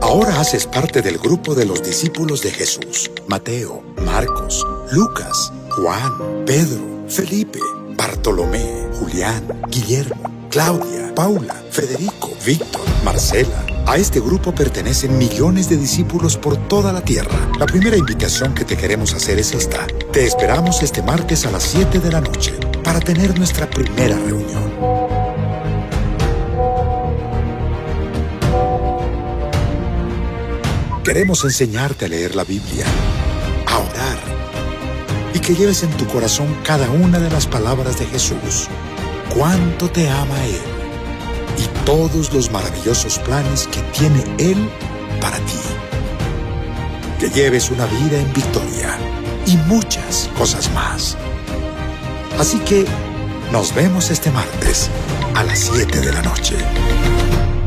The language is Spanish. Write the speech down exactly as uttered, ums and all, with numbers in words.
Ahora haces parte del grupo de los discípulos de Jesús. Mateo, Marcos, Lucas, Juan, Pedro, Felipe, Bartolomé, Julián, Guillermo, Claudia, Paula, Federico, Víctor, Marcela. A este grupo pertenecen millones de discípulos por toda la tierra. La primera invitación que te queremos hacer es esta. Te esperamos este martes a las siete de la noche para tener nuestra primera reunión. Queremos enseñarte a leer la Biblia, a orar y que lleves en tu corazón cada una de las palabras de Jesús. Cuánto te ama Él y todos los maravillosos planes que tiene Él para ti. Que lleves una vida en victoria y muchas cosas más. Así que nos vemos este martes a las siete de la noche.